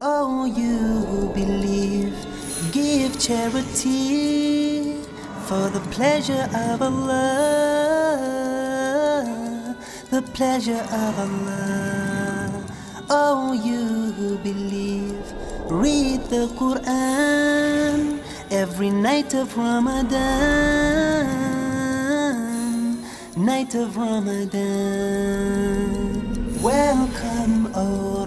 Oh, you who believe, give charity for the pleasure of Allah, the pleasure of Allah. Oh, you who believe, read the Quran every night of Ramadan, night of Ramadan. Welcome, O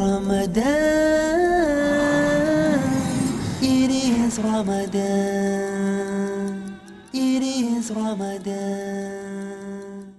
Ramadan. It is Ramadan. It is Ramadan.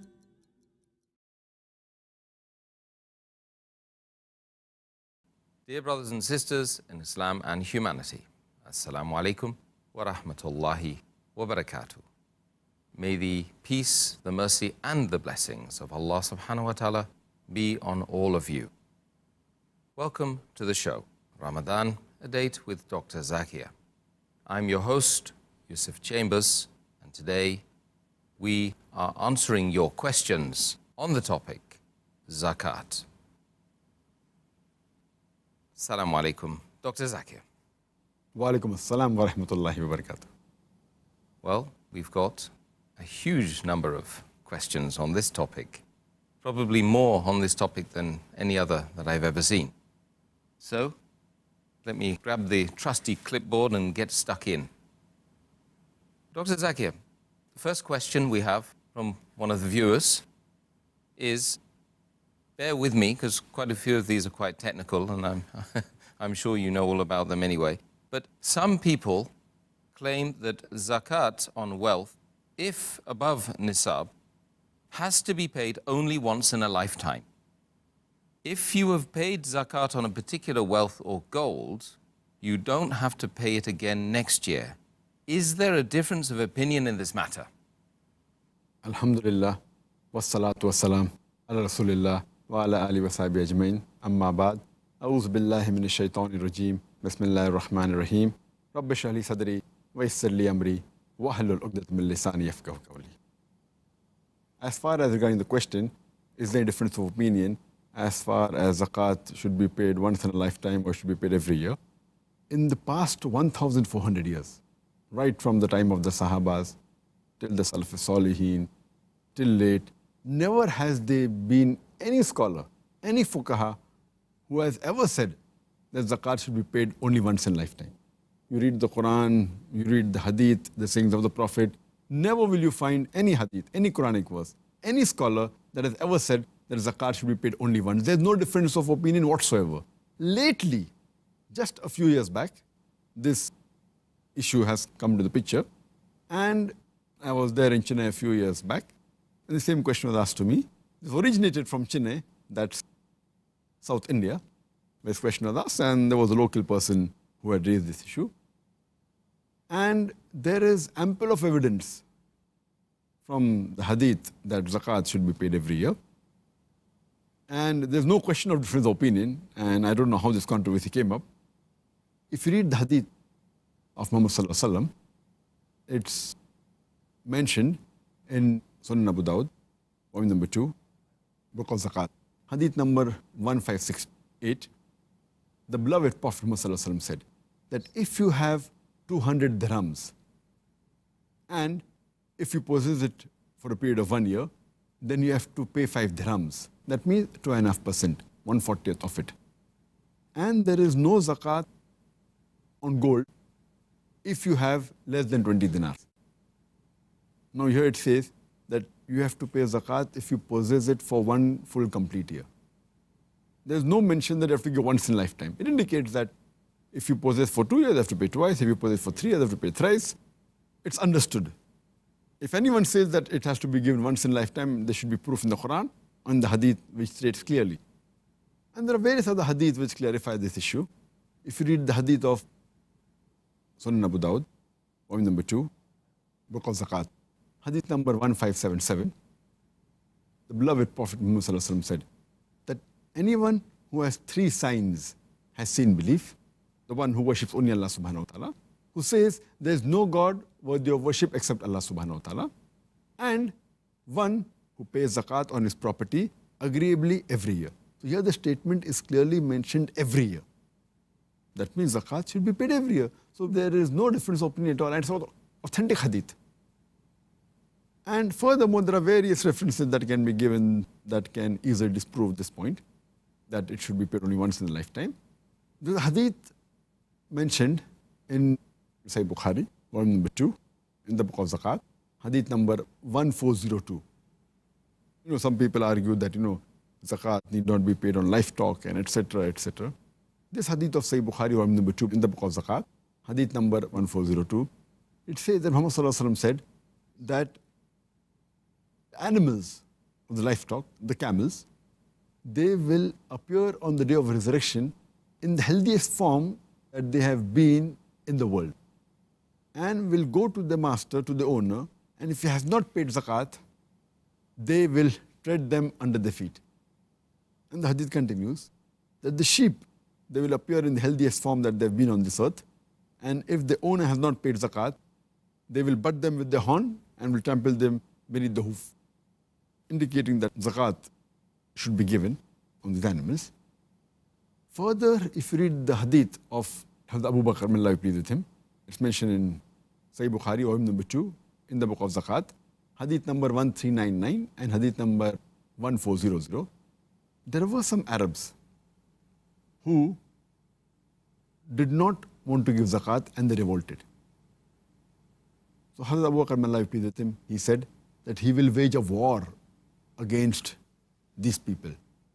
Dear brothers and sisters in Islam and humanity, Assalamu alaikum wa rahmatullahi wa barakatuh. May the peace, the mercy and the blessings of Allah subhanahu wa ta'ala be on all of you. Welcome to the show, Ramadan, a date with Dr. Zakir. I'm your host, Yusuf Chambers, and today we are answering your questions on the topic, Zakat. Assalamu alaikum, Dr. Zakir. Wa alaikum assalam wa rahmatullahi wa barakatuh. Well, we've got a huge number of questions on this topic, probably more on this topic than any other that I've ever seen. So, let me grab the trusty clipboard and get stuck in. Dr. Zakir, the first question we have from one of the viewers is, bear with me because quite a few of these are quite technical and I'm sure you know all about them anyway, but some people claim that zakat on wealth, if above nisab, has to be paid only once in a lifetime. If you have paid zakat on a particular wealth or gold, you don't have to pay it again next year. Is there a difference of opinion in this matter? Alhamdulillah, wassalatu wassalam, ala rasulillah, wa ala alihi wa sahbihi ajmain, amma ba'd, a'udhu billahi minash shaitanir rajim, bismillahir rahmanir rahim, rabbi shrah li sadri, wa yassir li amri, wa hlul 'uqdatam min lisani yafqahu qawli. As far as regarding the question, is there a difference of opinion as far as zakat should be paid once in a lifetime or should be paid every year? In the past 1,400 years, right from the time of the Sahabas till the Salaf Salihin, till late, never has there been any scholar, any fuqaha who has ever said that zakat should be paid only once in lifetime. You read the Quran, you read the hadith, the sayings of the Prophet, never will you find any hadith, any Quranic verse, any scholar that has ever said that zakat should be paid only once. There's no difference of opinion whatsoever. Lately, just a few years back, this issue has come to the picture, and I was there in Chennai a few years back, and the same question was asked to me. This originated from Chennai, that's South India, where this question was asked, and there was a local person who had raised this issue. And there is ample of evidence from the hadith that zakat should be paid every year. And there's no question of difference of opinion, and I don't know how this controversy came up. If you read the hadith of Muhammad Sallallahu Alaihi Wasallam, it's mentioned in Sunan Abu Dawud, volume number 2, book of zakat, hadith number 1568. The beloved Prophet Muhammad Sallallahu Alaihi Wasallam said that if you have 200 dirhams, and if you possess it for a period of 1 year, then you have to pay 5 dirhams. That means 2.5%, 1/40th of it. And there is no zakat on gold if you have less than 20 dinars. Now here it says that you have to pay zakat if you possess it for 1 full complete year. There's no mention that you have to give once in a lifetime. It indicates that if you possess for 2 years, you have to pay twice. If you possess for 3 years, you have to pay thrice. It's understood. If anyone says that it has to be given once in a lifetime, there should be proof in the Quran and the hadith which states clearly. And there are various other hadiths which clarify this issue. If you read the hadith of Sunan Abu Dawud, volume number 2, book of zakat, hadith number 1577, the beloved Prophet Muhammad Sallallahu Alaihi Wasallam said that anyone who has 3 signs has seen belief. The one who worships only Allah subhanahu wa ta'ala, who says there is no God worthy of worship except Allah subhanahu wa ta'ala, and one who pays zakat on his property agreeably every year. So here the statement is clearly mentioned every year. That means zakat should be paid every year. So there is no difference of opinion at all. And it's authentic hadith. And furthermore, there are various references that can be given that can easily disprove this point, that it should be paid only once in a lifetime. There's a hadith mentioned in Sahih Bukhari, volume number 2, in the book of Zakat, hadith number 1402. Some people argue that, zakat need not be paid on livestock and etc., etc. This hadith of Sahih Bukhari, volume number 2, in the book of Zakat, hadith number 1402, it says that Muhammad Sallallahu Alaihi Wasallam said that animals of the livestock, the camels, they will appear on the day of resurrection in the healthiest form that they have been in the world, and will go to the master, to the owner, and if he has not paid zakat, they will tread them under their feet. And the hadith continues that the sheep, they will appear in the healthiest form that they've been on this earth, and if the owner has not paid zakat, they will butt them with their horn and will trample them beneath the hoof, indicating that zakat should be given on these animals. Further, if you read the hadith of Hazrat Abu Bakr, may Allah be pleased with him, it's mentioned in Sahih Bukhari, volume number 2, in the book of Zakat, hadith number 1399 and hadith number 1400. There were some Arabs who did not want to give zakat and they revolted. So Hazrat Abu Bakr, may Allah be pleased with him, he said that he will wage a war against these people.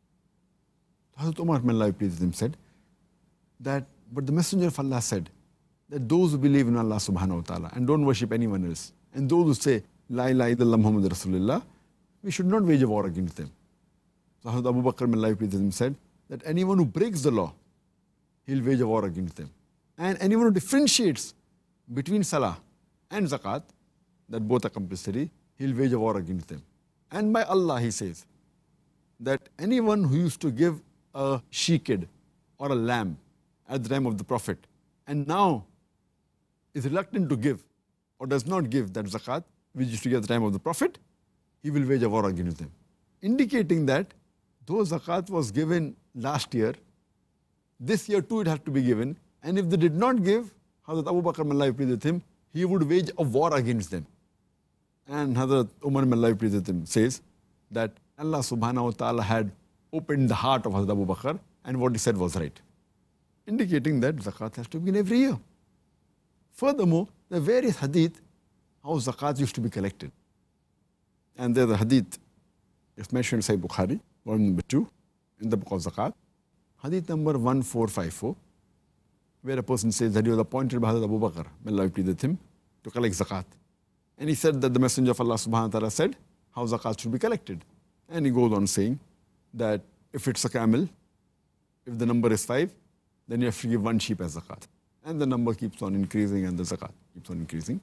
Hazrat Umar, may Allah be pleased with him, said that, but the Messenger of Allah said that those who believe in Allah subhanahu wa ta'ala and don't worship anyone else, and those who say, La ilaha illallah Muhammad Rasulullah, we should not wage a war against them. So Hazrat Abu Bakr, may Allah be pleased with him, said that anyone who breaks the law, he'll wage a war against them. And anyone who differentiates between salah and zakat, that both are compulsory, he'll wage a war against them. And by Allah, he says, that anyone who used to give a she-kid or a lamb at the time of the Prophet, and now is reluctant to give or does not give that zakat, which used to give at the time of the Prophet, he will wage a war against them. Indicating that though zakat was given last year, this year too it has to be given, and if they did not give, Hazrat Abu Bakr, may Allah be pleased with him, he would wage a war against them. And Hazrat Umar, may Allah be pleased with him, says that Allah subhanahu wa ta'ala had opened the heart of Hazrat Abu Bakr and what he said was right, indicating that zakat has to be given every year. Furthermore, there are various hadith how zakat used to be collected. And there's a hadith, it's mentioned in Sahih Bukhari, volume number 2, in the book of Zakat, hadith number 1454, where a person says that he was appointed by Hazrat Abu Bakr, may Allah be pleased with him, to collect zakat. And he said that the Messenger of Allah subhanahu wa ta'ala said how zakat should be collected. And he goes on saying that if it's a camel, if the number is 5, then you have to give 1 sheep as zakat. And the number keeps on increasing and the zakat keeps on increasing.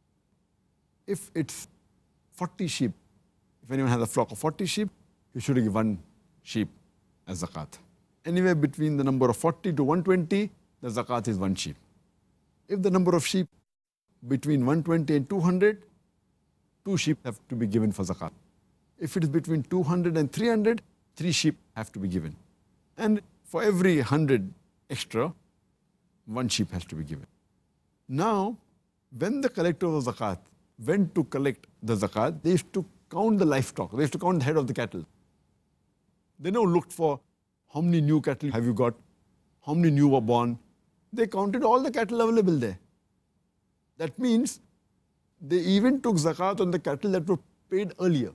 If it's 40 sheep, if anyone has a flock of 40 sheep, you should give 1 sheep as zakat. Anywhere between the number of 40 to 120, the zakat is 1 sheep. If the number of sheep between 120 and 200, 2 sheep have to be given for zakat. If it is between 200 and 300, 3 sheep have to be given. And for every 100 extra, 1 sheep has to be given. Now, when the collector of zakat went to collect the zakat, they used to count the livestock. They used to count the head of the cattle. They now looked for how many new cattle have you got, how many new were born. They counted all the cattle available there. That means they even took zakat on the cattle that were paid earlier.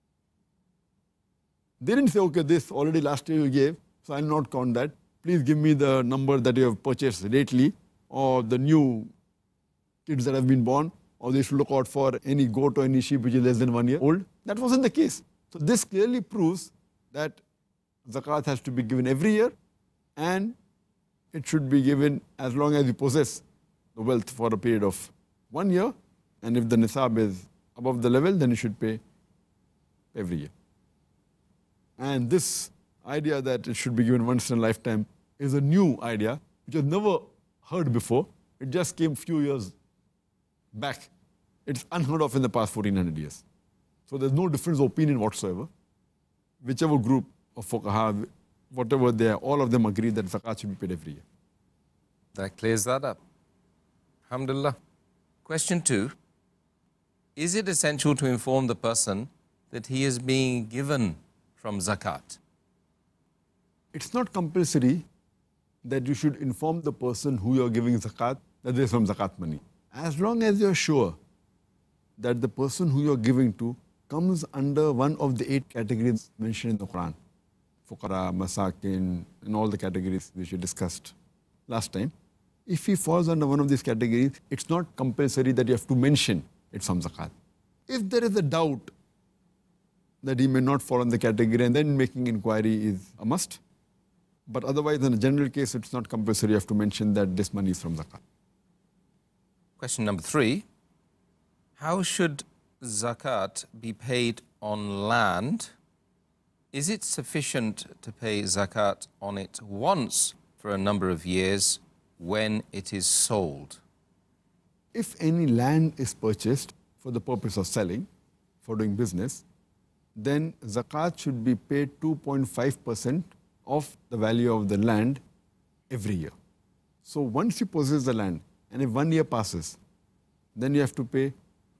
They didn't say, okay, this already last year you gave, so I'll not count that. Please give me the number that you have purchased lately, or the new kids that have been born, or they should look out for any goat or any sheep which is less than 1 year old. That wasn't the case. So this clearly proves that zakat has to be given every year, and it should be given as long as you possess the wealth for a period of 1 year. And if the nisab is above the level, then you should pay every year. And this idea that it should be given once in a lifetime is a new idea, which was never heard before. It just came a few years back. It's unheard of in the past 1400 years. So there's no difference of opinion whatsoever. Whichever group of fuqaha, whatever they are, all of them agree that zakat should be paid every year. That clears that up. Alhamdulillah. Question 2. Is it essential to inform the person that he is being given from zakat? It's not compulsory that you should inform the person who you're giving zakat that there's from zakat money. As long as you're sure that the person who you're giving to comes under one of the 8 categories mentioned in the Quran. Fuqara, Masakin, and all the categories which we discussed last time. If he falls under one of these categories, it's not compulsory that you have to mention it's from zakat. If there is a doubt that he may not fall in the category, and then making inquiry is a must. But otherwise, in a general case, it's not compulsory. You have to mention that this money is from zakat. Question number 3. How should zakat be paid on land? Is it sufficient to pay zakat on it once for a number of years when it is sold? If any land is purchased for the purpose of selling, for doing business, then zakat should be paid 2.5% of the value of the land every year. So once you possess the land, and if 1 year passes, then you have to pay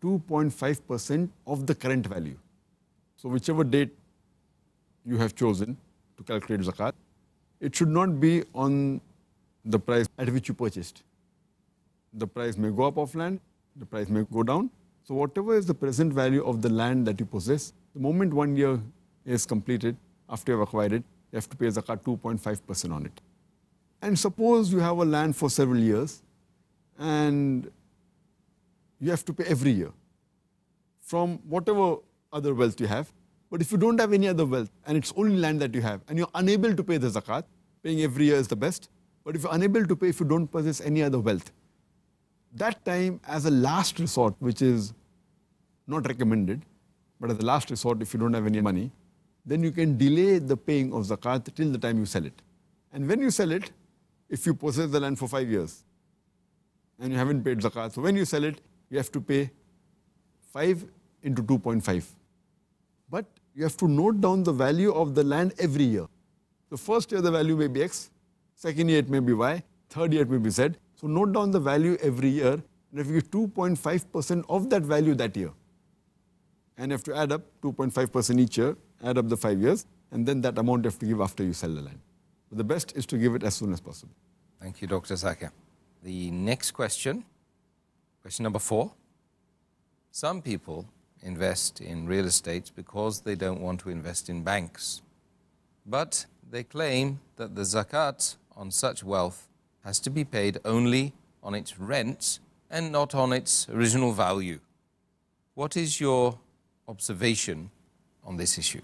2.5% of the current value. So whichever date you have chosen to calculate zakat, it should not be on the price at which you purchased. The price may go up of land, the price may go down. So whatever is the present value of the land that you possess, the moment 1 year is completed, after you have acquired it, you have to pay zakat 2.5% on it. And suppose you have a land for several years and you have to pay every year from whatever other wealth you have. But if you don't have any other wealth and it's only land that you have and you're unable to pay the zakat, paying every year is the best. But if you're unable to pay if you don't possess any other wealth, that time as a last resort, which is not recommended, but as a last resort if you don't have any money, then you can delay the paying of zakat till the time you sell it. And when you sell it, if you possess the land for 5 years and you haven't paid zakat, so when you sell it, you have to pay 5 into 2.5. But you have to note down the value of the land every year. The first year the value may be X, second year it may be Y, third year it may be Z. So note down the value every year, and if you give 2.5% of that value that year, and you have to add up 2.5% each year, add up the 5 years, and then that amount you have to give after you sell the land. So the best is to give it as soon as possible. Thank you, Dr. Zakir. The next question, question number 4. Some people invest in real estate because they don't want to invest in banks. But they claim that the zakat on such wealth has to be paid only on its rent and not on its original value. What is your observation on this issue?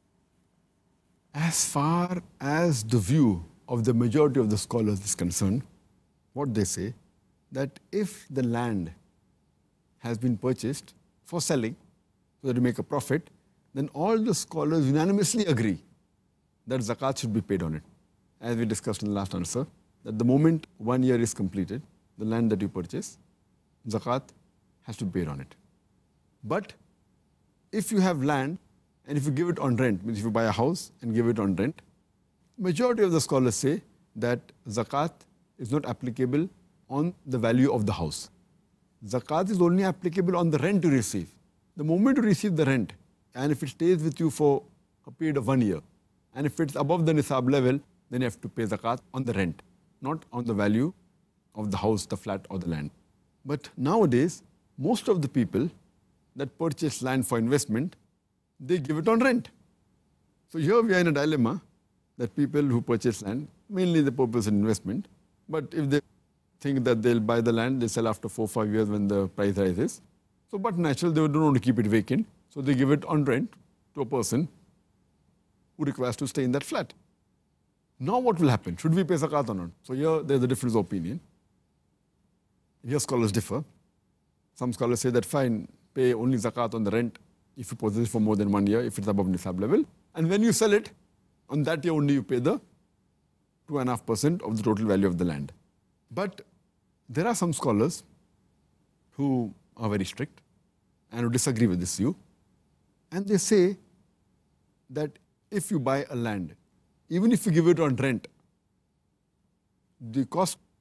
As far as the view of the majority of the scholars is concerned, what they say, that if the land has been purchased for selling, so that you make a profit, then all the scholars unanimously agree that zakat should be paid on it. As we discussed in the last answer, that the moment 1 year is completed, the land that you purchase, zakat has to be paid on it. But if you have land and if you give it on rent, means if you buy a house and give it on rent, majority of the scholars say that zakat is not applicable on the value of the house. Zakat is only applicable on the rent you receive. The moment you receive the rent, and if it stays with you for a period of 1 year, and if it's above the nisab level, then you have to pay zakat on the rent, not on the value of the house, the flat or the land. But nowadays, most of the people that purchase land for investment, they give it on rent. So here we are in a dilemma that people who purchase land, mainly the purpose of investment, but if they think that they'll buy the land, they sell after 4 or 5 years when the price rises. So but natural, they don't want to keep it vacant, so they give it on rent to a person who requires to stay in that flat. Now what will happen? Should we pay zakat or not? So here there's a difference of opinion. Here scholars differ. Some scholars say that fine, pay only zakat on the rent if you possess it for more than 1 year, if it's above nisab level. And when you sell it, on that year only you pay the 2.5% of the total value of the land. But there are some scholars who are very strict and who disagree with this view. And they say that if you buy a land, even if you give it on rent, the cost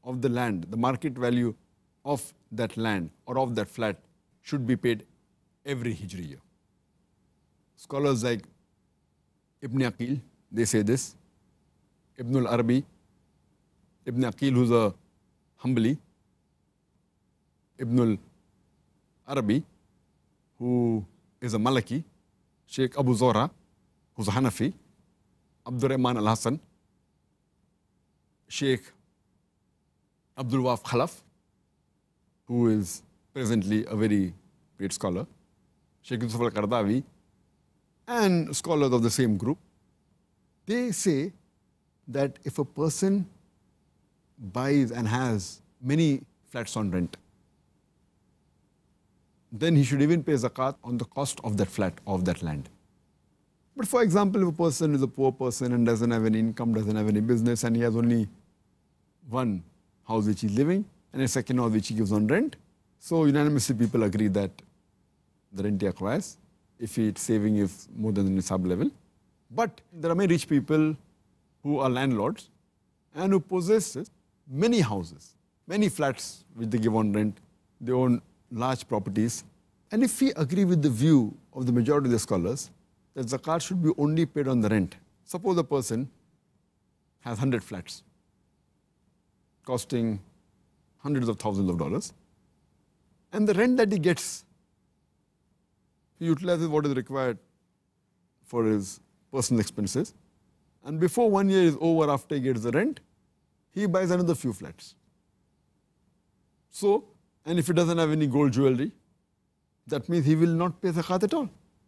of the land, the market value of that land or of that flat should be paid every Hijri year. Scholars like Ibn Aqil, they say this. Ibn al-Arabi, Ibn Aqil, who's a Hanbali, Ibn al-Arabi, who is a Maliki, Sheikh Abu Zohra, who's a Hanafi, Abdur Rahman al-Hassan, Sheikh Abdul Wahab Khalaf, who is presently a very great scholar, Sheikh Yusuf al-Qaradawi, and scholars of the same group, they say that if a person buys and has many flats on rent, then he should even pay zakat on the cost of that flat, of that land. But for example, if a person is a poor person and doesn't have any income, doesn't have any business, and he has only one house which he's living and a second house which he gives on rent, so unanimously people agree that the rent he acquires, if it's saving is more than the nisab level. But there are many rich people who are landlords and who possess many houses, many flats which they give on rent. They own large properties. And if we agree with the view of the majority of the scholars that zakat should be only paid on the rent, suppose a person has 100 flats costing hundreds of thousands of dollars, and the rent that he gets, he utilizes what is required for his personal expenses, and before 1 year is over, after he gets the rent, he buys another few flats. So, and if he doesn't have any gold jewelry, that means he will not pay zakat at all.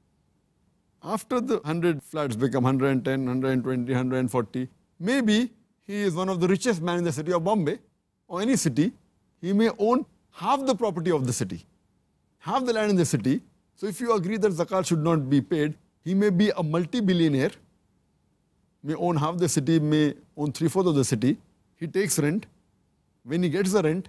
After the 100 flats become 110, 120, 140, maybe he is one of the richest men in the city of Bombay or any city. He may own half the property of the city, half the land in the city. So if you agree that zakat should not be paid, he may be a multi-billionaire, may own half the city, may own 3/4 of the city. He takes rent. When he gets the rent,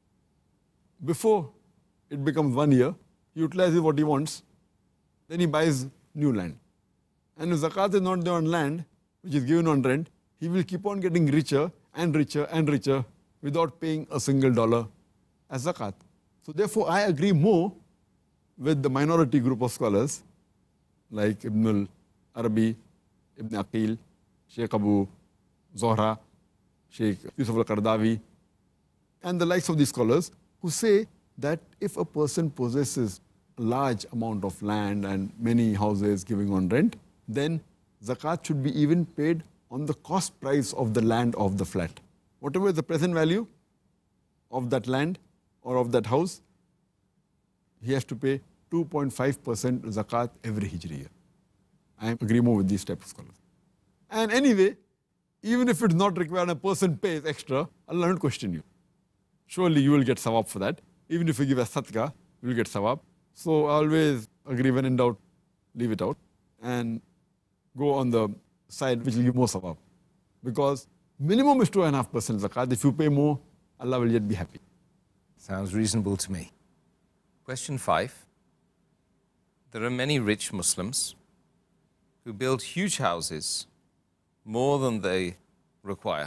before it becomes 1 year, he utilizes what he wants. Then he buys new land. And if zakat is not there on land, which is given on rent, he will keep on getting richer and richer and richer without paying a single dollar as zakat. So therefore, I agree more with the minority group of scholars like Ibn al-Arabi, Ibn Aqil, Sheikh Abu Zohra, Sheikh Yusuf al-Qaradawi, and the likes of these scholars who say that if a person possesses a large amount of land and many houses giving on rent, then zakat should be even paid on the cost price of the land of the flat. Whatever is the present value of that land or of that house, he has to pay 2.5% zakat every Hijri year. I agree more with these type of scholars. And anyway, even if it's not required, a person pays extra, Allah won't question you. Surely you will get sawab for that. Even if you give a sadaqah, you will get sawab. So I always agree, when in doubt, leave it out and go on the side which will give more sawab. Because minimum is 2.5% zakat. If you pay more, Allah will yet be happy. Sounds reasonable to me. Question 5. There are many rich Muslims who build huge houses, more than they require.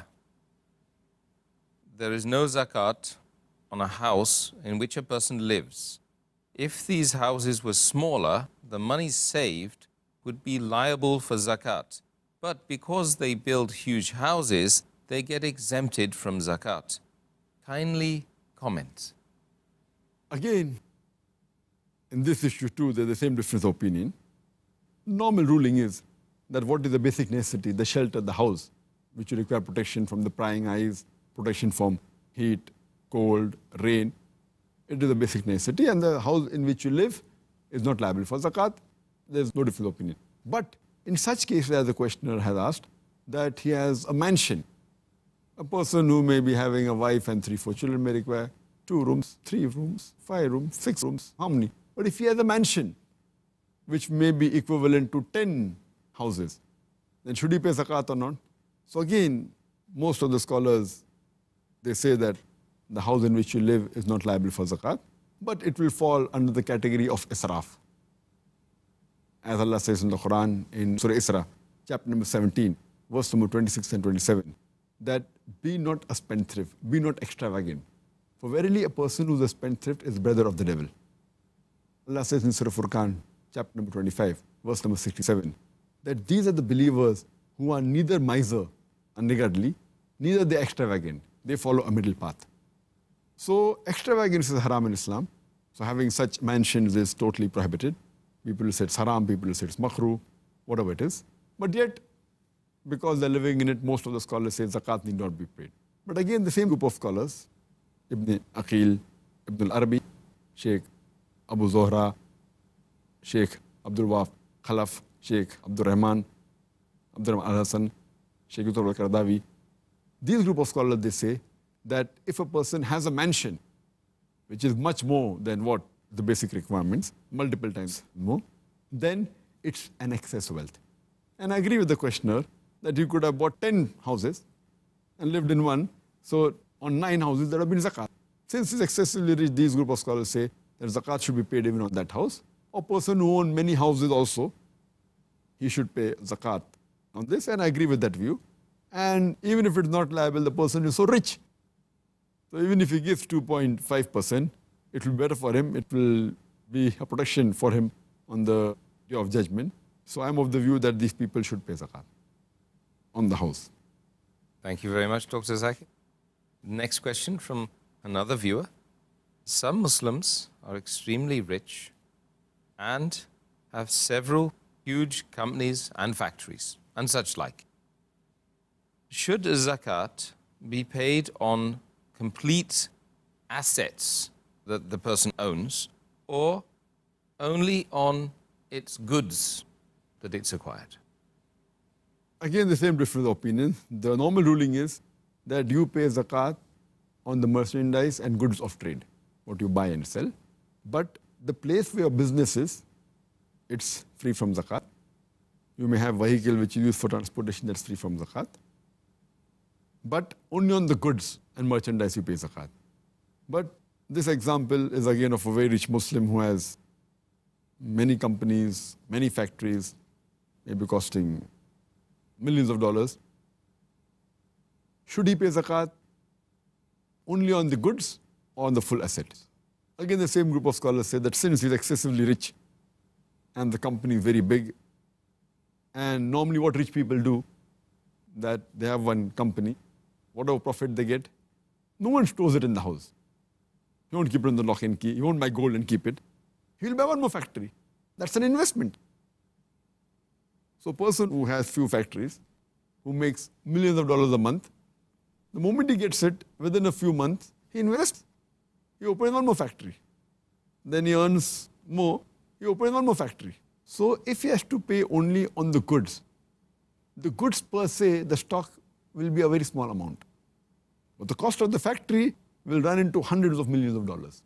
There is no zakat on a house in which a person lives. If these houses were smaller, the money saved would be liable for zakat. But because they build huge houses, they get exempted from zakat. Kindly comment. Again, in this issue too, there's the same difference of opinion. Normal ruling is that what is the basic necessity, the shelter, the house, which will require protection from the prying eyes, protection from heat, cold, rain. It is a basic necessity, and the house in which you live is not liable for zakat. There's no difference of opinion. But in such cases, as the questioner has asked, that he has a mansion, a person who may be having a wife and 3-4 children may require 2 rooms, 3 rooms, 5 rooms, 6 rooms, how many? But if he has a mansion, which may be equivalent to 10 houses, then should he pay zakat or not? So again, most of the scholars, they say that the house in which you live is not liable for zakat, but it will fall under the category of israf. As Allah says in the Quran, in Surah Isra, chapter number 17, verse number 26 and 27, that be not a spendthrift, be not extravagant. For verily a person who is a spendthrift is brother of the devil. Allah says in Surah Furqan, chapter number 25, verse number 67, that these are the believers who are neither miser, unniggardly, neither they extravagant. They follow a middle path. So extravagance is haram in Islam. So having such mansions is totally prohibited. People will say it's haram, people will say it's makruh, whatever it is. But yet, because they're living in it, most of the scholars say zakat need not be paid. But again, the same group of scholars, Ibn Aqil, Ibn al-Arabi, Sheikh Abu Zohra, Sheikh Abdul Wahab Khalaf, Sheikh Abdul Rahman al-Hassan, Sheikh Yusuf al-Qaradawi, these group of scholars, they say that if a person has a mansion, which is much more than what the basic requirements, multiple times more, then it's an excess wealth. And I agree with the questioner that you could have bought 10 houses and lived in one. So on 9 houses, there would have been zakat. Since it's excessively rich, these group of scholars say that zakat should be paid even on that house. A person who owns many houses also, he should pay zakat on this. And I agree with that view. And even if it's not liable, the person is so rich. So even if he gives 2.5%, it will be better for him. It will be a protection for him on the day of judgment. So I'm of the view that these people should pay zakat on the house. Thank you very much, Dr. Zakir. Next question from another viewer. Some Muslims are extremely rich and have several huge companies and factories and such like. Should zakat be paid on complete assets that the person owns or only on its goods that it's acquired? Again, the same difference of opinion. The normal ruling is that you pay zakat on the merchandise and goods of trade, what you buy and sell. But the place where your business is, it's free from zakat. You may have vehicle which you use for transportation that's free from zakat. But only on the goods and merchandise you pay zakat. But this example is again of a very rich Muslim who has many companies, many factories, maybe costing millions of dollars. Should he pay zakat only on the goods or on the full assets? Again, the same group of scholars say that since he's excessively rich and the company is very big, and normally what rich people do, that they have one company, whatever profit they get, no one stores it in the house. He won't keep it in the lock and key. He won't buy gold and keep it. He will buy one more factory. That's an investment. So a person who has few factories, who makes millions of dollars a month, the moment he gets it, within a few months, he invests. He opens one more factory. Then he earns more, he opens one more factory. So if he has to pay only on the goods per se, the stock will be a very small amount. But the cost of the factory will run into hundreds of millions of dollars.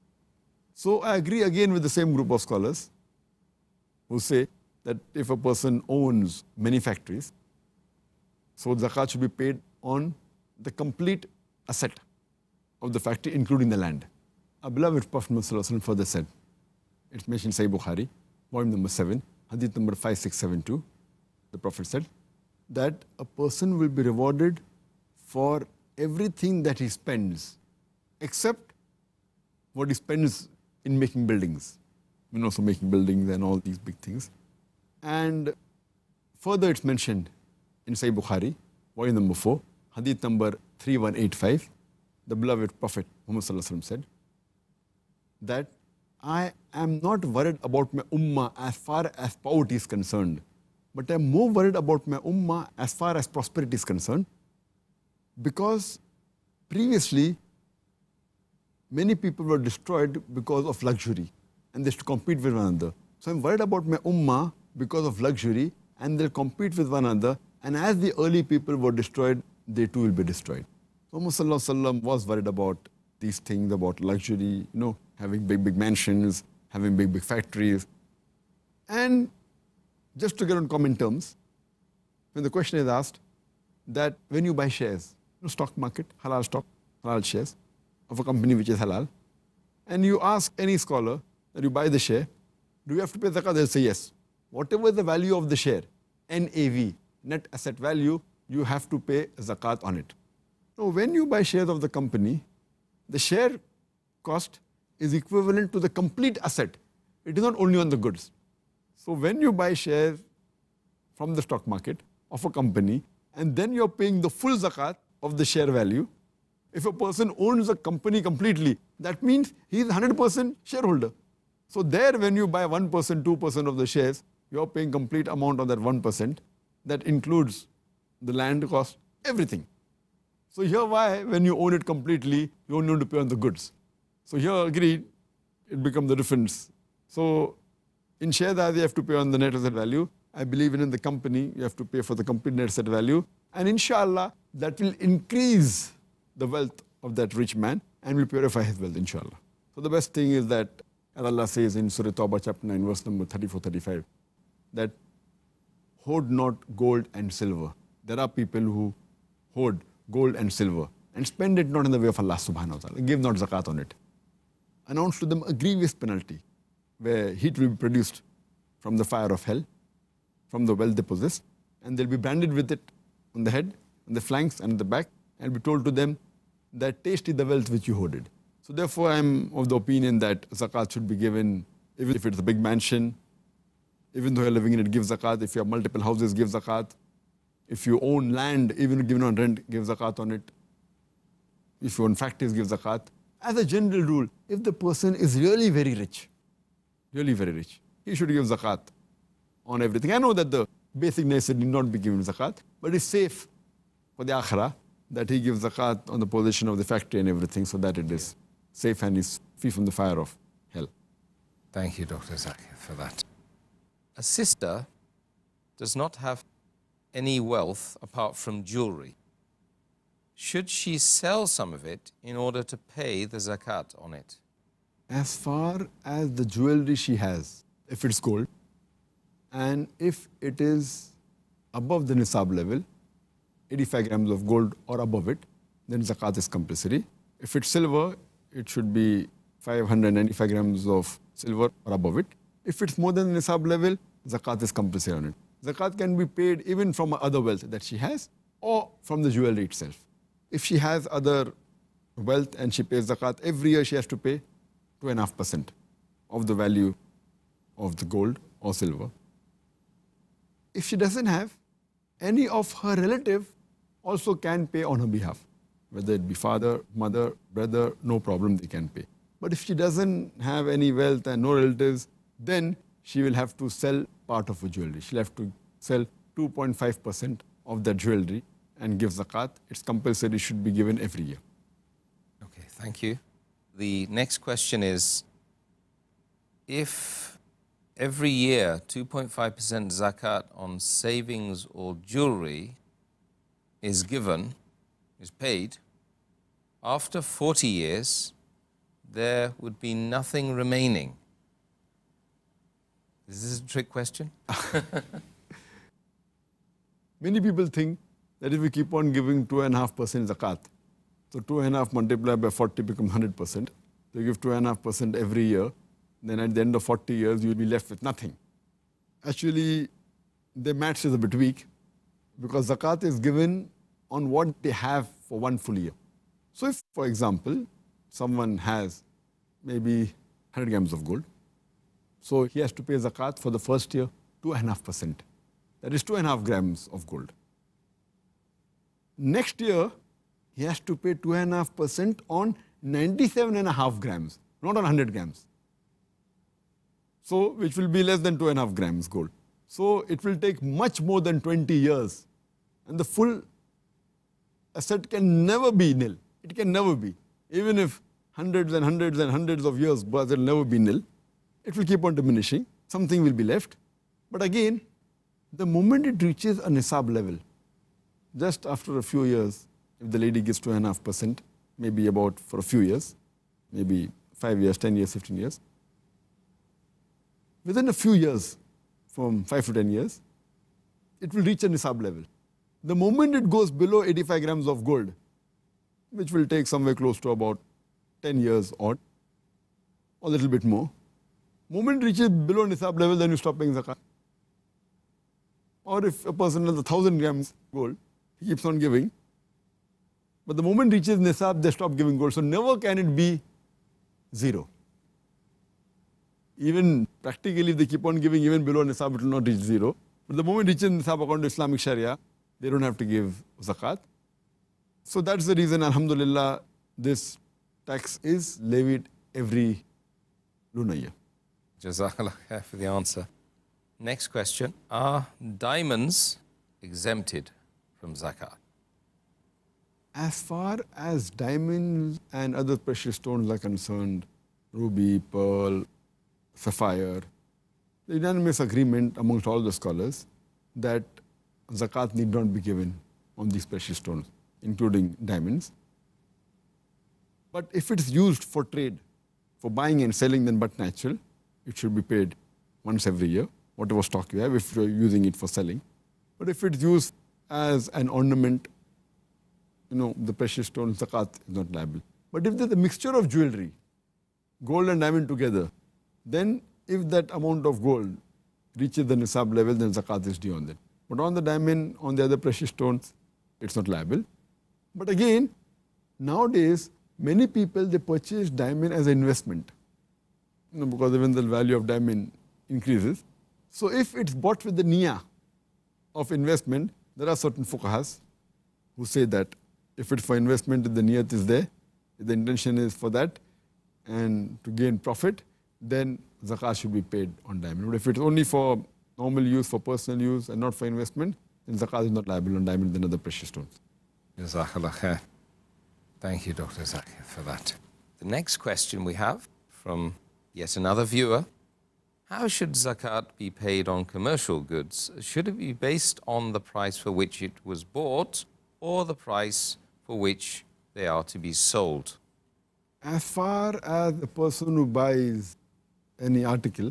So I agree again with the same group of scholars who say that if a person owns many factories, so zakat should be paid on the complete asset of the factory, including the land. Our beloved Prophet Muhammad further said, it's mentioned in Sahih Bukhari, volume number 7, hadith number 5672. The Prophet said that a person will be rewarded for everything that he spends, except what he spends in making buildings. So making buildings and all these big things. And further it's mentioned in Sahih Bukhari, volume number 4, hadith number 3185. The beloved Prophet Muhammad said that I am not worried about my ummah as far as poverty is concerned, but I am more worried about my ummah as far as prosperity is concerned, because previously many people were destroyed because of luxury and they used to compete with one another. So I'm worried about my ummah because of luxury and they'll compete with one another, and as the early people were destroyed, they too will be destroyed. So Muhammad was worried about these things, about luxury, having big mansions, having big factories. And just to get on common terms, when the question is asked that when you buy shares, stock market, halal stock, halal shares of a company which is halal, and you ask any scholar that you buy the share, do you have to pay zakat? They'll say yes. Whatever the value of the share, NAV, net asset value, you have to pay zakat on it. Now, when you buy shares of the company, the share cost is equivalent to the complete asset. It is not only on the goods. So when you buy shares from the stock market of a company, and then you're paying the full zakat of the share value, if a person owns a company completely, that means he is 100% shareholder. So there, when you buy 1%, 2% of the shares, you're paying complete amount of that 1%. That includes the land cost, everything. So here why, when you own it completely, you only need to pay on the goods. So here, agreed, it becomes the difference. So in shares, you have to pay on the net asset value. I believe in the company, you have to pay for the complete net asset value. And inshallah, that will increase the wealth of that rich man and will purify his wealth, inshallah. So the best thing is that, as Allah says in Surah Tawbah, chapter 9, verse number 34-35, that hoard not gold and silver. There are people who hoard gold and silver and spend it not in the way of Allah subhanahu wa ta'ala. Give not zakat on it. Announce to them a grievous penalty where heat will be produced from the fire of hell, from the wealth they possess, and they'll be branded with it on the head, on the flanks and the back, and be told to them that taste is the wealth which you hoarded. So therefore, I'm of the opinion that zakat should be given, even if it's a big mansion, even though you're living in it, give zakat. If you have multiple houses, give zakat. If you own land, even given on rent, give zakat on it. If you own factories, give zakat. As a general rule, if the person is really very rich, he should give zakat on everything. I know that the basic necessity need not be given zakat, but it's safe for the akhirah that he gives zakat on the possession of the factory and everything, so that it is safe and is free from the fire of hell. Thank you, Dr. Zakir, for that. A sister does not have any wealth apart from jewelry. Should she sell some of it in order to pay the zakat on it? As far as the jewelry she has, if it's gold, and if it is above the nisab level, 85 grams of gold or above it, then zakat is compulsory. If it's silver, it should be 595 grams of silver or above it. If it's more than the nisab level, zakat is compulsory on it. Zakat can be paid even from other wealth that she has or from the jewelry itself. If she has other wealth and she pays zakat, every year she has to pay 2.5% of the value of the gold or silver. If she doesn't have, any of her relative also can pay on her behalf. Whether it be father, mother, brother, no problem, they can pay. But if she doesn't have any wealth and no relatives, then she will have to sell part of her jewelry. She'll have to sell 2.5% of that jewelry and give zakat. It's compulsory, should be given every year. Okay, thank you. The next question is, if every year 2.5% zakat on savings or jewelry is given, is paid, after 40 years, there would be nothing remaining. Is this a trick question? Many people think that if we keep on giving 2.5% zakat, so 2.5 multiplied by 40 becomes 100%. So you give 2.5% every year, then at the end of 40 years, you'll be left with nothing. Actually, the maths is a bit weak because zakat is given on what they have for one full year. So if, for example, someone has maybe 100 grams of gold, so he has to pay zakat for the first year 2.5%. That is 2.5 grams of gold. Next year, he has to pay 2.5% on 97.5 grams, not on 100 grams. So, which will be less than 2.5 grams gold. So, it will take much more than 20 years. And the full asset can never be nil. It can never be. Even if hundreds and hundreds and hundreds of years, but it will never be nil. It will keep on diminishing. Something will be left. But again, the moment it reaches a nisab level, just after a few years, if the lady gives 2.5%, maybe about for a few years, maybe 5 years, 10 years, 15 years, within a few years, from 5 to 10 years, it will reach a nisab level. The moment it goes below 85 grams of gold, which will take somewhere close to about 10 years odd, or a little bit more, moment it reaches below nisab level, then you stop paying zakat. Or if a person has 1,000 grams gold, he keeps on giving. But the moment it reaches nisab, they stop giving gold. So never can it be zero. Even practically, if they keep on giving even below nisab, it will not reach zero. But the moment it reaches nisab according to Islamic Sharia, they don't have to give zakat. So that's the reason, alhamdulillah, this tax is levied every lunar year. Jazakallah khair for the answer. Next question. Are diamonds exempted from zakat? As far as diamonds and other precious stones are concerned, ruby, pearl, sapphire, the unanimous agreement amongst all the scholars that zakat need not be given on these precious stones, including diamonds. But if it's used for trade, for buying and selling, then but natural, it should be paid once every year, whatever stock you have, if you're using it for selling. But if it's used as an ornament, the precious stone, zakat is not liable. But if there's a mixture of jewelry, gold and diamond together, then if that amount of gold reaches the nisab level, then zakat is due on that. But on the diamond, on the other precious stones, it's not liable. But again, nowadays, many people, they purchase diamond as an investment, because even the value of diamond increases. So if it's bought with the niyyah of investment, there are certain fuqahas who say that if it's for investment, the niyyat is there, the intention is for that, and to gain profit, then zakat should be paid on diamond. But if it's only for normal use, for personal use, and not for investment, then zakat is not liable on diamond than other precious stones. Jazakallah khair. Thank you, Dr. Zakir, for that. The next question we have from yet another viewer. How should zakat be paid on commercial goods? Should it be based on the price for which it was bought or the price for which they are to be sold? As far as the person who buys any article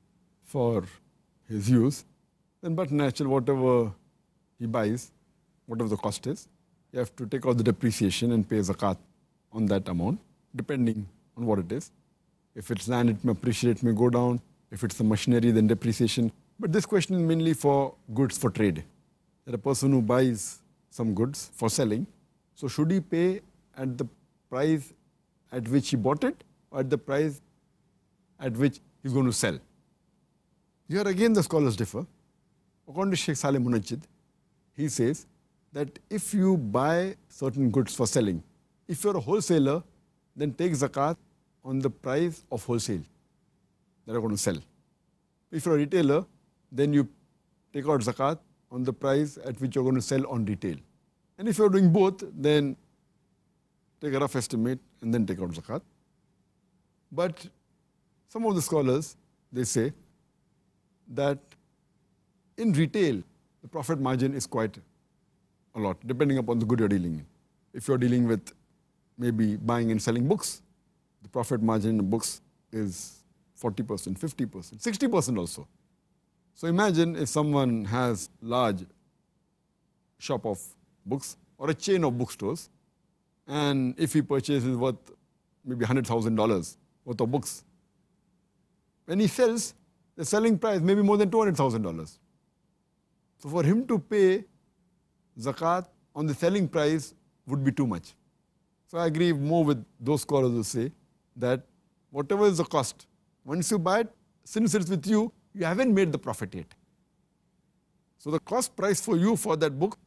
for his use, then but natural, whatever he buys, whatever the cost is, you have to take out the depreciation and pay zakat on that amount, depending on what it is. If it's land, it may appreciate, it may go down. If it's the machinery, then depreciation. But this question is mainly for goods for trade. That a person who buys some goods for selling, so should he pay at the price at which he bought it or at the price at which he's going to sell? Here again the scholars differ. According to Sheikh Saleh Munajjid, he says that if you buy certain goods for selling, if you're a wholesaler, then take zakat on the price of wholesale that you're going to sell. If you're a retailer, then you take out zakat on the price at which you're going to sell on retail. And if you're doing both, then take a rough estimate and then take out zakat. But some of the scholars, they say that in retail, the profit margin is quite a lot, depending upon the good you're dealing in. If you're dealing with maybe buying and selling books, the profit margin in books is 40%, 50%, 60% also. So imagine if someone has large shop of books or a chain of bookstores, and if he purchases worth maybe $100,000 worth of books, when he sells, the selling price may be more than $200,000. So for him to pay zakat on the selling price would be too much. So I agree more with those scholars who say that whatever is the cost, once you buy it, since it's with you, you haven't made the profit yet. So the cost price for you for that book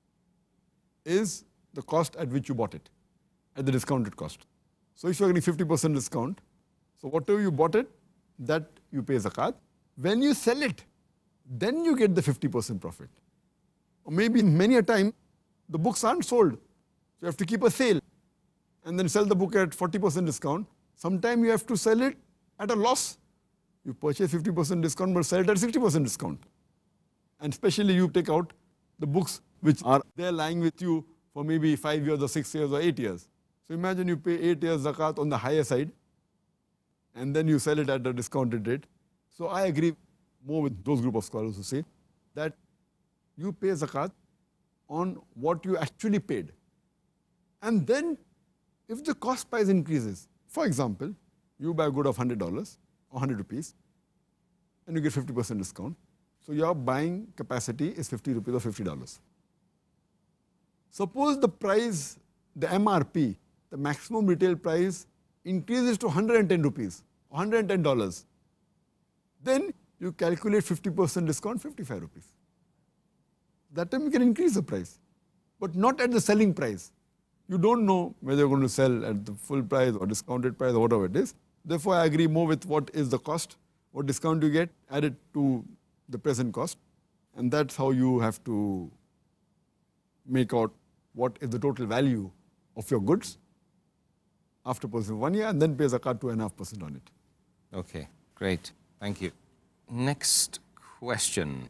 is the cost at which you bought it, at the discounted cost. So if you're getting 50% discount, so whatever you bought it, that you pay zakat. When you sell it, then you get the 50% profit. Or maybe many a time, the books aren't sold. So you have to keep a sale and then sell the book at 40% discount. Sometime you have to sell it at a loss. You purchase 50% discount, but sell it at 60% discount. And especially you take out the books which are there lying with you for maybe 5 years or 6 years or 8 years. So imagine you pay 8 years zakat on the higher side, and then you sell it at a discounted rate. So I agree more with those group of scholars who say that you pay zakat on what you actually paid. And then if the cost price increases, for example, you buy a good of $100 or 100 rupees and you get 50% discount. So your buying capacity is 50 rupees or $50. Suppose the price, the MRP, the maximum retail price increases to 110 rupees, $110. Then you calculate 50% discount, 55 rupees. That time you can increase the price, but not at the selling price. You don't know whether you're going to sell at the full price or discounted price or whatever it is. Therefore, I agree more with what is the cost, what discount you get, add it to the present cost. And that's how you have to make out what is the total value of your goods after purchasing 1 year, and then pay zakat 2.5% on it. Okay, great. Thank you. Next question.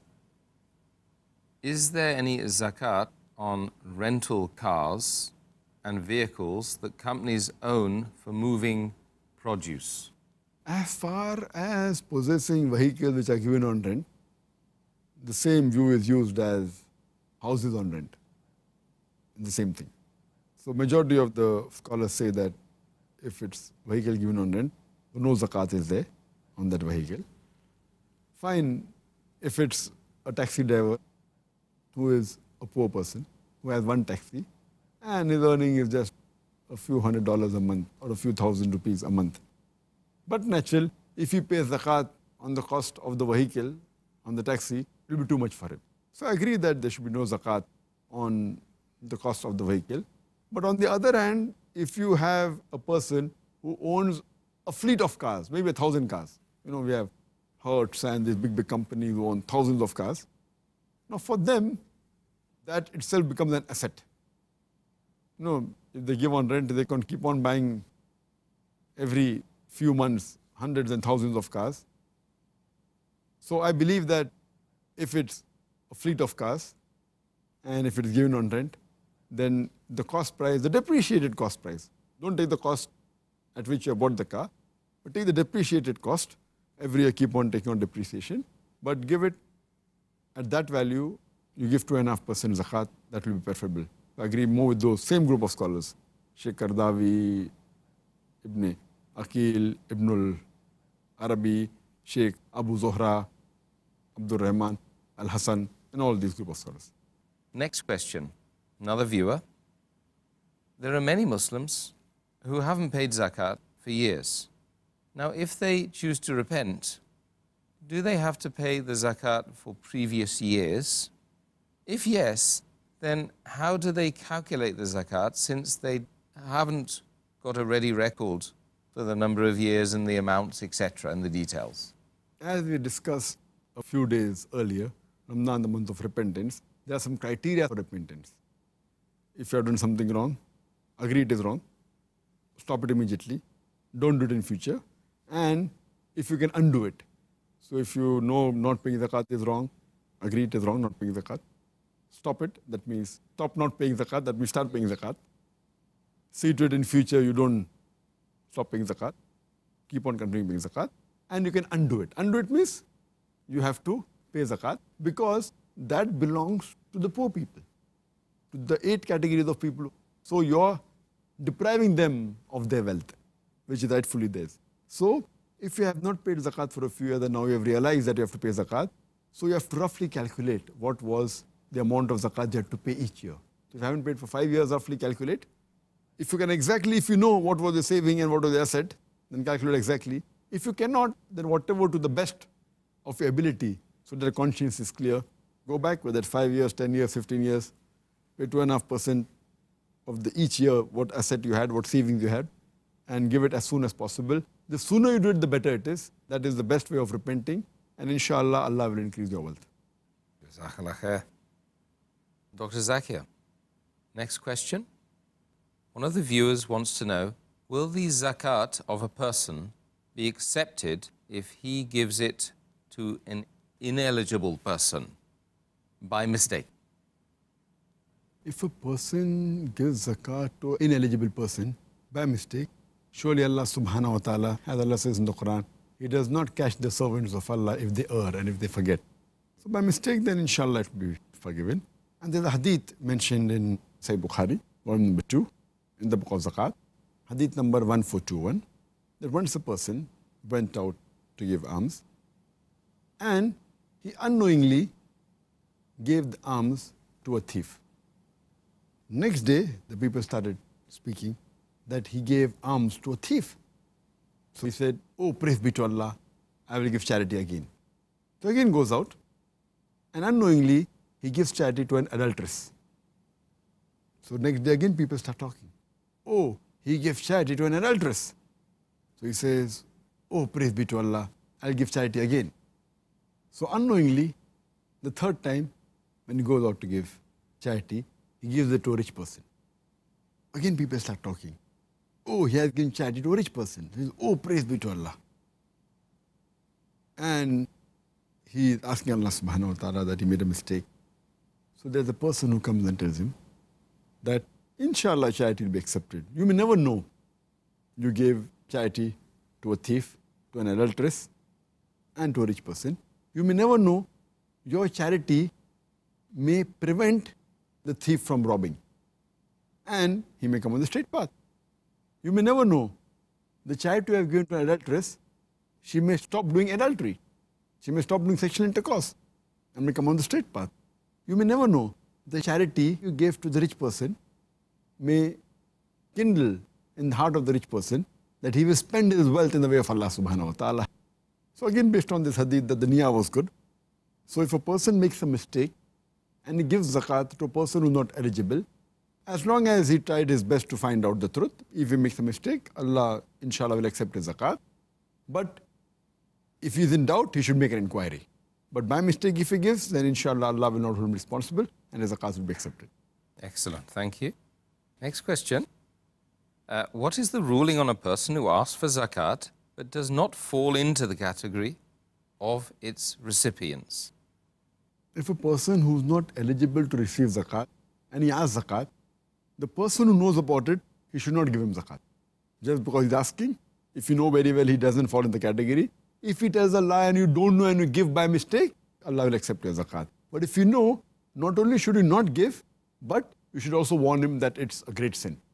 Is there any zakat on rental cars and vehicles that companies own for moving produce? As far as possessing vehicles which are given on rent, the same view is used as houses on rent. The same thing. So majority of the scholars say that if it's vehicle given on rent, no zakat is there on that vehicle. Fine, if it's a taxi driver who is a poor person, who has one taxi, and his earning is just a few $100s a month or a few thousand rupees a month. But natural, if he pays zakat on the cost of the vehicle, on the taxi, it will be too much for him. So I agree that there should be no zakat on the cost of the vehicle. But on the other hand, if you have a person who owns a fleet of cars, maybe 1,000 cars, we have Hertz and these big companies who own thousands of cars. Now for them, that itself becomes an asset. If they give on rent, they can keep on buying every few months hundreds and thousands of cars. So I believe that if it's a fleet of cars and if it's given on rent, then the cost price, the depreciated cost price, don't take the cost at which you bought the car, but take the depreciated cost. Every year keep on taking on depreciation, but give it at that value, you give 2.5% zakat, that will be preferable. I agree more with those same group of scholars, Sheikh Kardawi, Ibn Aqil, Ibn al-Arabi, Sheikh Abu Zohra, Abdul Rahman, Al-Hassan, and all these group of scholars. Next question. Another viewer. There are many Muslims who haven't paid zakat for years. Now, if they choose to repent, do they have to pay the zakat for previous years? If yes, then how do they calculate the zakat since they haven't got a ready record for the number of years and the amounts, etc., and the details? As we discussed a few days earlier, Ramadan, the month of repentance, there are some criteria for repentance. If you have done something wrong, agree it is wrong, stop it immediately, don't do it in future, and if you can undo it. So if you know not paying zakat is wrong, agree it is wrong, not paying zakat, stop it, that means stop not paying zakat, that means start paying zakat. See to it in future you don't stop paying zakat, keep on continuing paying zakat, and you can undo it. Undo it means you have to pay zakat because that belongs to the poor people, to the 8 categories of people. So you're depriving them of their wealth, which is rightfully theirs. So if you have not paid zakat for a few years and now you have realized that you have to pay zakat, so you have to roughly calculate what was the amount of zakat you have to pay each year. So if you haven't paid for 5 years, roughly calculate. If you can exactly, if you know what was the saving and what was the asset, then calculate exactly. If you cannot, then whatever to the best of your ability, so that the conscience is clear, go back with that 5 years, 10 years, 15 years, pay 2.5% of the each year, what asset you had, what savings you had, and give it as soon as possible. The sooner you do it, the better it is. That is the best way of repenting. And inshallah, Allah will increase your wealth. Jazakallah khair. Dr. Zakir, next question. One of the viewers wants to know, will the zakat of a person be accepted if he gives it to an ineligible person by mistake? If a person gives zakat to an ineligible person by mistake, surely Allah subhanahu wa ta'ala, as Allah says in the Quran, He does not catch the servants of Allah if they err and if they forget. So by mistake, then inshallah it will be forgiven. And there's a hadith mentioned in Sahih Bukhari, volume number 2, in the book of Zakat, hadith number 1421, that once a person went out to give alms and he unknowingly gave the alms to a thief. Next day, the people started speaking that he gave alms to a thief. So he said, oh, praise be to Allah, I will give charity again. So again goes out, and unknowingly, he gives charity to an adulteress. So next day again people start talking. Oh, he gives charity to an adulteress. So he says, oh, praise be to Allah, I'll give charity again. So unknowingly, the third time, when he goes out to give charity, he gives it to a rich person. Again people start talking. Oh, he has given charity to a rich person. He says, oh, praise be to Allah. And he is asking Allah subhanahu wa ta'ala that he made a mistake. So there's a person who comes and tells him that inshallah charity will be accepted. You may never know. You gave charity to a thief, to an adulteress, and to a rich person. You may never know. Your charity may prevent the thief from robbing, and he may come on the straight path. You may never know. The charity you have given to an adulteress, she may stop doing adultery. She may stop doing sexual intercourse and may come on the straight path. You may never know. The charity you gave to the rich person may kindle in the heart of the rich person that he will spend his wealth in the way of Allah subhanahu wa ta'ala. So again, based on this hadith that the niyyah was good. So if a person makes a mistake and he gives zakat to a person who is not eligible, as long as he tried his best to find out the truth, if he makes a mistake, Allah inshallah will accept his zakat. But if he is in doubt, he should make an inquiry. But by mistake, if he gives, then inshallah Allah will not hold him responsible and his zakat will be accepted. Excellent, thank you. Next question. What is the ruling on a person who asks for zakat but does not fall into the category of its recipients? If a person who is not eligible to receive zakat and he asks zakat, the person who knows about it, he should not give him zakat. Just because he's asking, if you know very well he doesn't fall in the category, if he tells a lie and you don't know and you give by mistake, Allah will accept your zakat. But if you know, not only should you not give, but you should also warn him that it's a great sin.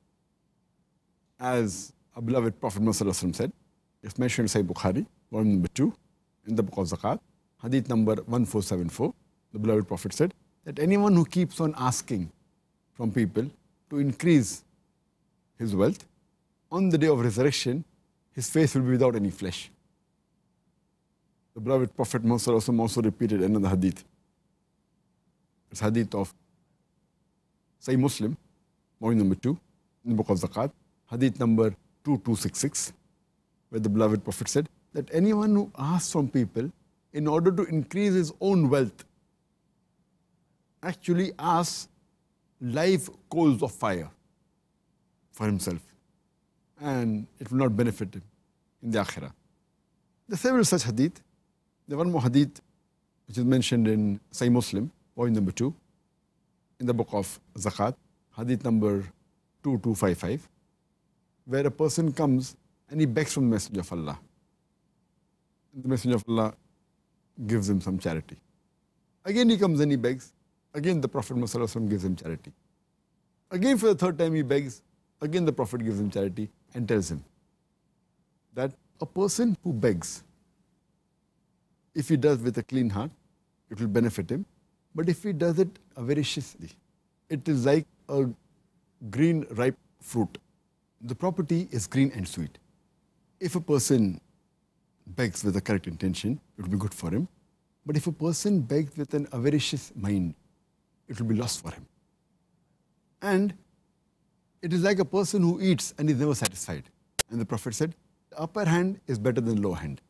As our beloved Prophet Muhammad said, it's mentioned in Sahih Bukhari, volume number 2, in the book of Zakat, hadith number 1474, the beloved Prophet said that anyone who keeps on asking from people to increase his wealth, on the day of resurrection, his face will be without any flesh. The beloved Prophet Muhammad also repeated another hadith. It's hadith of Sahih Muslim, volume number 2, in the book of Zakat, hadith number 2266, where the beloved Prophet said that anyone who asks from people in order to increase his own wealth actually asks live coals of fire for himself, and it will not benefit him in the akhirah. There are several such hadith. There one more hadith which is mentioned in Sahih Muslim, volume number 2, in the book of Zakat, hadith number 2255, where a person comes and he begs from the Messenger of Allah. The Messenger of Allah gives him some charity. Again he comes and he begs. Again the Prophet Muhammad gives him charity. Again for the third time he begs. Again the Prophet gives him charity and tells him that a person who begs, if he does with a clean heart, it will benefit him. But if he does it avariciously, it is like a green ripe fruit. The property is green and sweet. If a person begs with the correct intention, it will be good for him. But if a person begs with an avaricious mind, it will be lost for him. And it is like a person who eats and is never satisfied. And the Prophet said, the upper hand is better than the lower hand.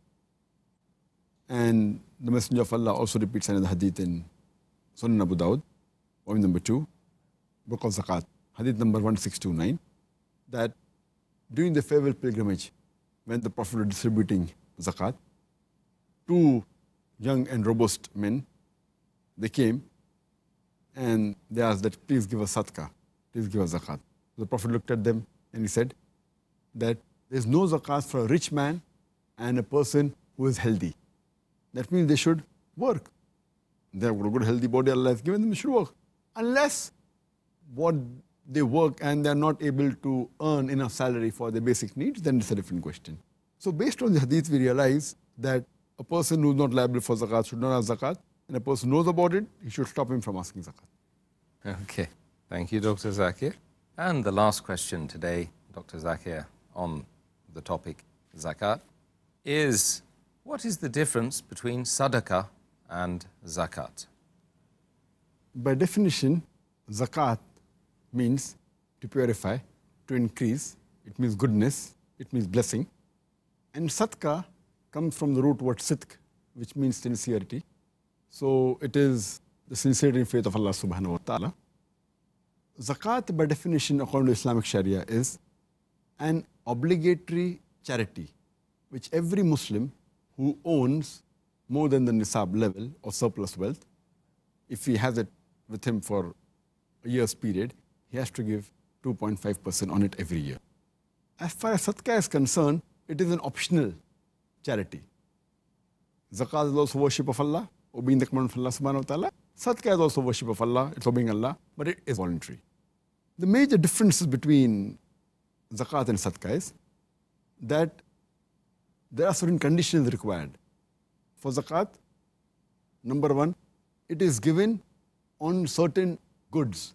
And the Messenger of Allah also repeats another hadith in Sunan Abu Dawud, volume number 2, book of Zakat, hadith number 1629, that during the farewell pilgrimage, when the Prophet was distributing zakat, two young and robust men, they came and they asked that, please give us sadaqah, please give us zakat. The Prophet looked at them and he said that there is no zakat for a rich man and a person who is healthy. That means they should work. They have a good healthy body Allah has given them, they should work. Unless what they work and they are not able to earn enough salary for their basic needs, then it's a different question. So based on the hadith, we realize that a person who is not liable for zakat should not have zakat, and a person who knows about it, he should stop him from asking zakat. Okay. Thank you, Dr. Zakir. And the last question today, Dr. Zakir, on the topic zakat, is what is the difference between sadaqah and zakat? By definition, zakat means to purify, to increase. It means goodness, it means blessing. And sadaqah comes from the root word sidq, which means sincerity. So it is the sincerity and faith of Allah subhanahu wa ta'ala. Zakat, by definition, according to Islamic Sharia, is an obligatory charity which every Muslim who owns more than the nisab level or surplus wealth, if he has it with him for a year's period, he has to give 2.5% on it every year. As far as sadaqah is concerned, it is an optional charity. Zakat is also worship of Allah, obeying the command of Allah subhanahu wa ta'ala. Sadaqah is also worship of Allah, it's obeying Allah, but it is voluntary. The major differences between zakat and sadaqah is that there are certain conditions required. For zakat, number one, it is given on certain goods.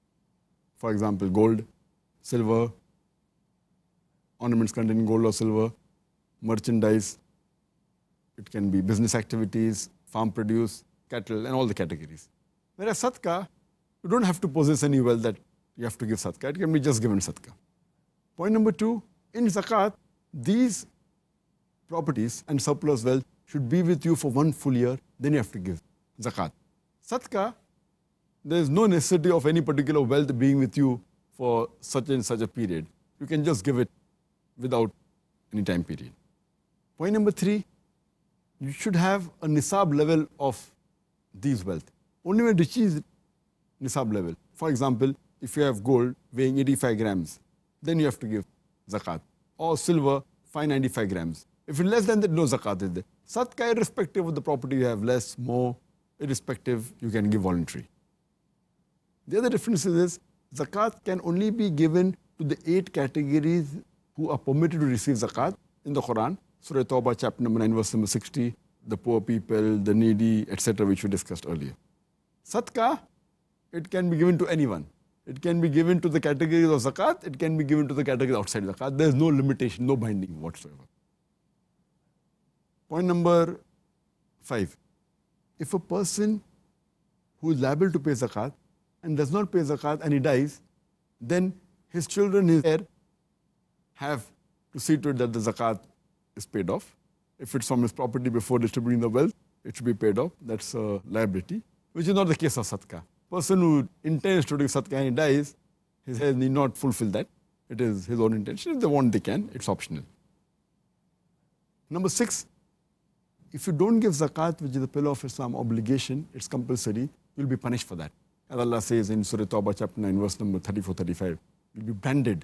For example, gold, silver, ornaments containing gold or silver, merchandise. It can be business activities, farm produce, cattle, and all the categories. Whereas sadaqah, you don't have to possess any wealth that you have to give sadaqah. It can be just given sadaqah. Point number two, in zakat, these properties and surplus wealth should be with you for 1 full year, then you have to give zakat. Sadaqah, there is no necessity of any particular wealth being with you for such and such a period. You can just give it without any time period. Point number three, you should have a nisab level of these wealth. Only when it reaches nisab level. For example, if you have gold weighing 85 grams, then you have to give zakat. Or silver, 595 grams. If it's less than that, no zakat is there. Sadaqah, irrespective of the property you have, less, more, irrespective, you can give voluntary. The other difference is zakat can only be given to the 8 categories who are permitted to receive zakat in the Quran. Surah Tawbah, chapter number 9, verse number 60, the poor people, the needy, etc., which we discussed earlier. Sadaqah, it can be given to anyone. It can be given to the categories of zakat, it can be given to the categories outside zakat. There is no limitation, no binding whatsoever. Point number 5. If a person who is liable to pay zakat and does not pay zakat and he dies, then his children, his heir, have to see to it that the zakat is paid off. If it's from his property before distributing the wealth, it should be paid off. That's a liability, which is not the case of sadaqah. Person who intends to do sadaqah and he dies, his heirs need not fulfill that. It is his own intention. If they want, they can. It's optional. Number 6, if you don't give zakat, which is the pillar of Islam obligation, it's compulsory, you'll be punished for that. As Allah says in Surah Tawbah, chapter 9, verse number 34-35, you'll be branded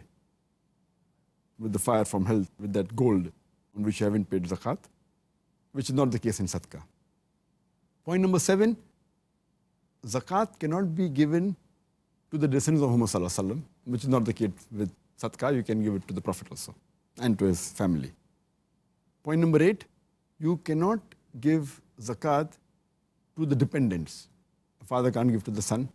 with the fire from hell, with that gold on which you haven't paid zakat, which is not the case in sadaqah. Point number 7, zakat cannot be given to the descendants of Muhammad sallallahu alaihi wasallam, which is not the case with sadaqah. You can give it to the Prophet also and to his family. Point number 8, you cannot give zakat to the dependents. A father can't give to the son.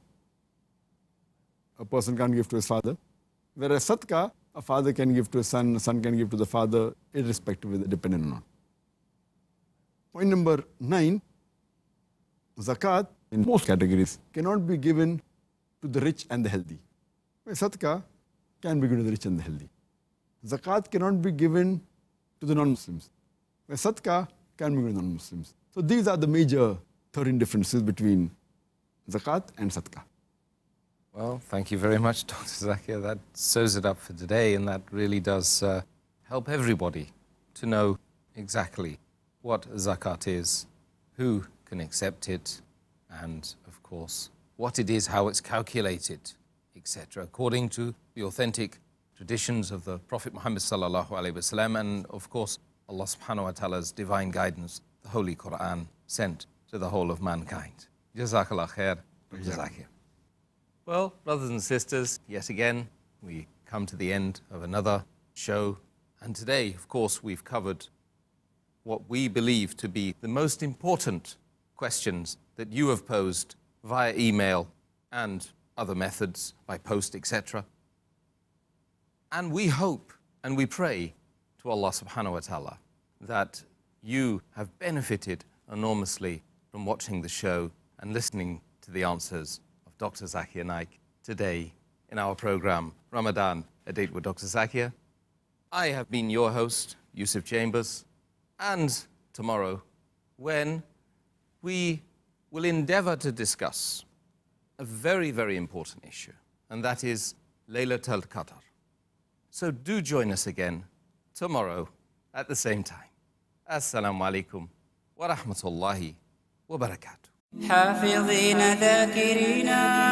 A person can't give to his father. Whereas sadaqah, a father can give to his son, a son can give to the father, irrespective of the dependent or not. Point number 9, zakat in most categories cannot be given to the rich and the healthy. Sadaqah can be given to the rich and the healthy. Zakat cannot be given to the non-Muslims. Sadaqah can be given to non-Muslims. So these are the major 13 differences between zakat and sadaqah. Well, thank you very much, Dr. Zakir. That sews it up for today, and that really does help everybody to know exactly what zakat is, who can accept it, and, of course, what it is, how it's calculated, etc., according to the authentic traditions of the Prophet Muhammad sallallahu alaihi wasallam, and, of course, Allah subhanahu wa ta'ala's divine guidance, the Holy Quran, sent to the whole of mankind. Jazakallah khair, Zakir. Well, brothers and sisters, yet again, we come to the end of another show. And today, of course, we've covered what we believe to be the most important questions that you have posed via email and other methods, by post, etc. And we hope and we pray to Allah subhanahu wa ta'ala that you have benefited enormously from watching the show and listening to the answers of Dr. Zakir Naik today in our program, Ramadan, A Date with Dr. Zakir. I have been your host, Yusuf Chambers, and tomorrow, when we will endeavor to discuss a very, very important issue, and that is Laylatul Qadr. So do join us again tomorrow at the same time. Assalamu alaikum wa rahmatullahi wa barakatuh. حافظين ذاكرين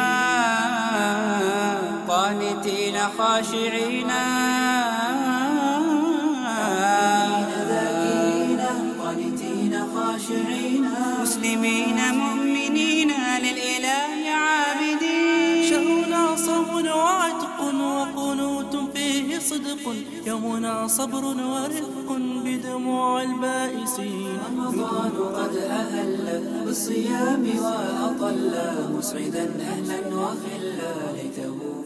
قانتين خاشعين ذاكرين قانتين خاشعين مسلمين مؤمنين للإله عابدين شهرنا صوم وعتق وقنوت فيه صدق يومنا صبر ورفق بدموع البائسين رمضان قد أهل بالصيام وأطل مسعدا أهلا وخلا ليته